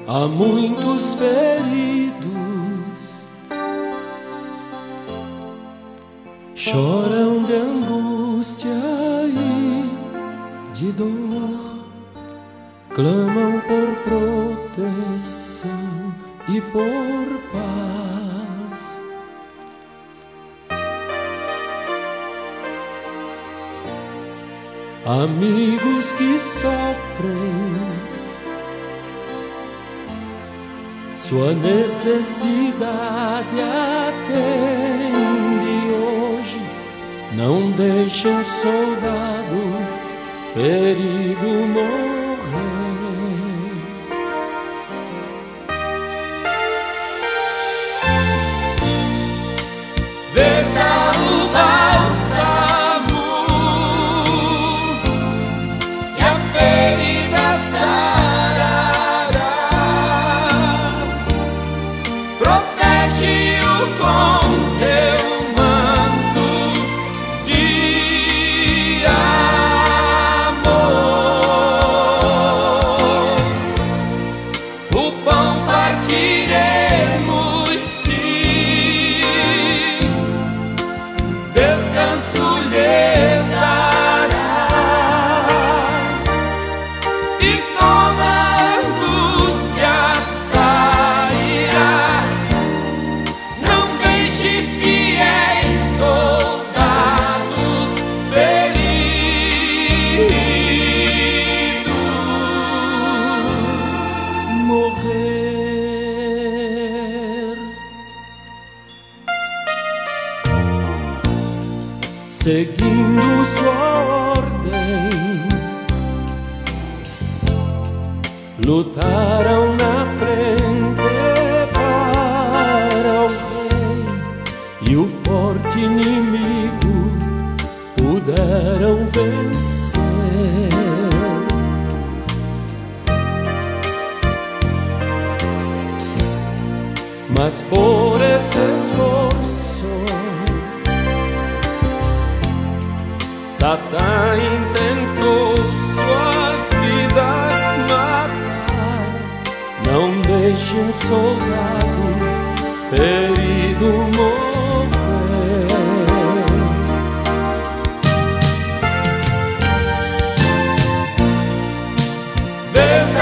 Há muitos feridos, choram de angústia e de dor, clamam por proteção e por paz. Amigos que sofrem, sua necessidade atende hoje. Não deixe um soldado ferido morrer. Verta o bálsamo e a ferida sarará. Protege-o com teu manto de amor. O pão partiremos, sim, descanso lhes darás, e toda angústia sairá. Não deixes fiéis soldados feridos morrer. Seguindo sua ordem, lutaram na frente para o rei, e o forte inimigo puderam vencer. Mas por esse esforço Satã intentou suas vidas matar. Não deixe um soldado ferido morrer. Vemos